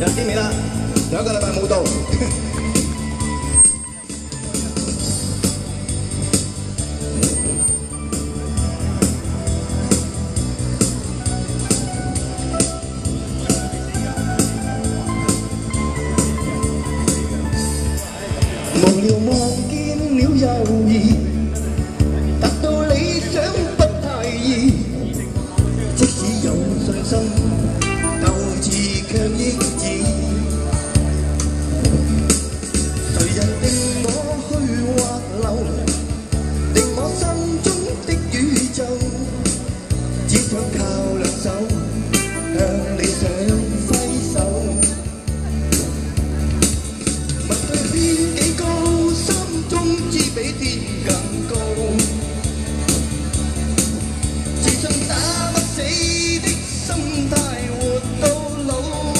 又見面啦，有一個禮拜冇到。無聊望見了猶豫，達到理想不太易，即使有信心，鬥志卻抑止。誰人定我去或留，定我心中的宇宙，只想靠兩手向理想揮手。問對邊幾高，心中知比天更高，自信打不死的心態活到老。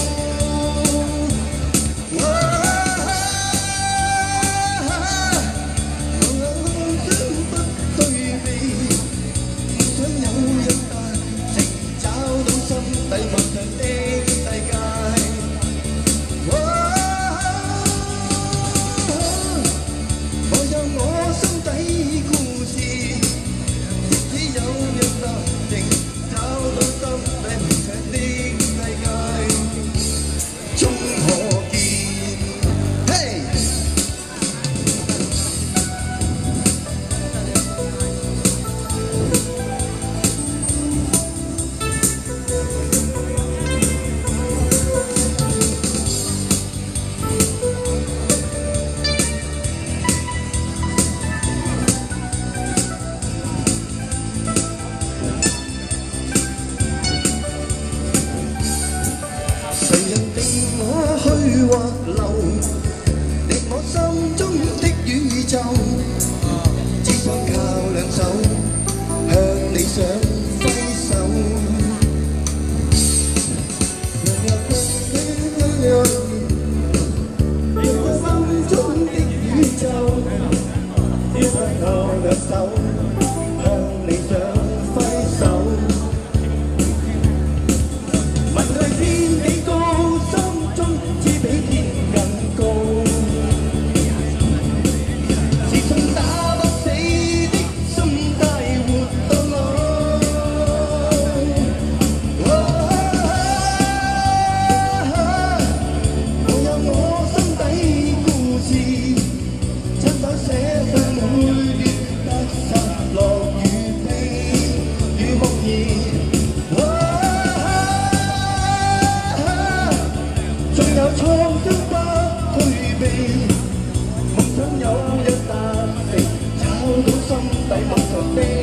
或留，敵我心中的宇宙，只想靠兩手向理想揮手。敵我心中的宇宙，只想靠兩手向理想揮手。問佢天幾高？創傷不退避，夢想有日達成，找到心底夢想的。